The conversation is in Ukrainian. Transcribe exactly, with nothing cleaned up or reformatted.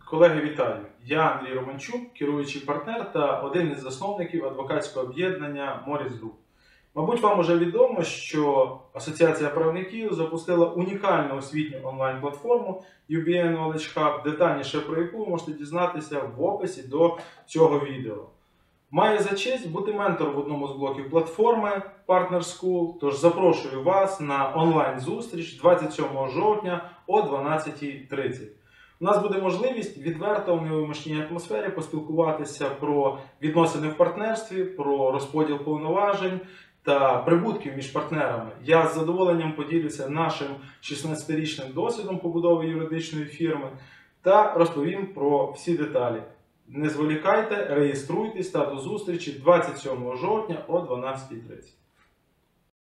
Колеги, вітаю! Я Андрій Романчук, керуючий партнер та один із засновників адвокатського об'єднання Моріс Груп. Мабуть, вам уже відомо, що Асоціація правників запустила унікальну освітню онлайн-платформу ю бі ей Knowledge Hub, детальніше про яку ви можете дізнатися в описі до цього відео. Маю за честь бути ментором в одному з блоків платформи Partner School, тож запрошую вас на онлайн-зустріч двадцять сьомого жовтня о дванадцятій тридцять. У нас буде можливість відверто в невимушеній атмосфері поспілкуватися про відносини в партнерстві, про розподіл повноважень та прибутків між партнерами. Я з задоволенням поділюся нашим шістнадцятирічним досвідом побудови юридичної фірми та розповім про всі деталі. Не зволікайте, реєструйтесь та до зустрічі двадцять сьомого жовтня о дванадцятій тридцять.